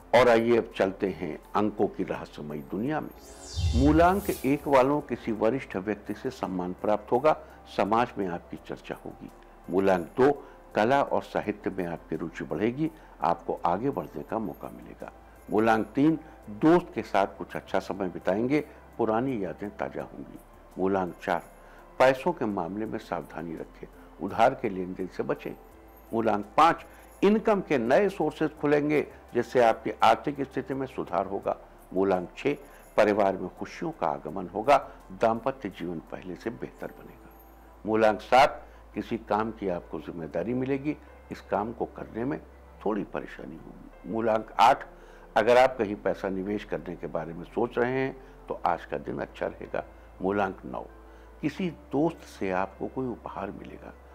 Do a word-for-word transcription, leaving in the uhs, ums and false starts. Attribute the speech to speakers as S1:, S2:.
S1: और आइए अब चलते हैं अंकों की रहस्यमयी दुनिया में। मूलांक एक वालों किसी वरिष्ठ व्यक्ति से सम्मान प्राप्त होगा, समाज में आपकी चर्चा होगी। मूलांक दो, कला और साहित्य में आपकी रुचि बढ़ेगी, आपको आगे बढ़ने का मौका मिलेगा। मूलांक तीन, दोस्त के साथ कुछ अच्छा समय बिताएंगे, पुरानी यादें ताजा होंगी। मूलांक चार, पैसों के मामले में सावधानी रखें, उधार के लेन देन से बचें। मूलांक पांच, इनकम के नए सोर्सेज खुलेंगे जिससे आपकी आर्थिक स्थिति में सुधार होगा। मूलांक छह, परिवार में खुशियों का आगमन होगा, दाम्पत्य जीवन पहले से बेहतर बनेगा। मूलांक सात, किसी काम की आपको जिम्मेदारी मिलेगी, इस काम को करने में थोड़ी परेशानी होगी। मूलांक आठ, अगर आप कहीं पैसा निवेश करने के बारे में सोच रहे हैं तो आज का दिन अच्छा रहेगा। मूलांक नौ, किसी दोस्त से आपको कोई उपहार मिलेगा,